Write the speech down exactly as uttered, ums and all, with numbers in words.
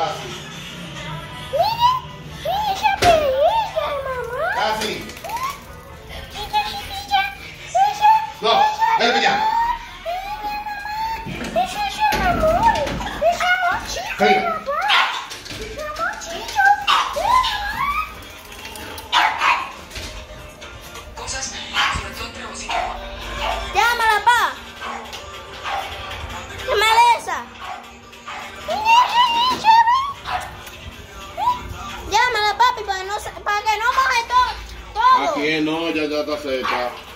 Casi. Mire, mire esa perilla, mamá. Casi. Esa chiquilla, esa. No, ven para allá. Ese es el amor. Ese amor chico, Venga. papá. Ese amor chico. Cosas, sobre todo entre vos y tu mamá. Llámala, pa. Llámala esa. Llámala, papi, para, no, para que no moje todo. todo. Aquí no, ya ya está seca.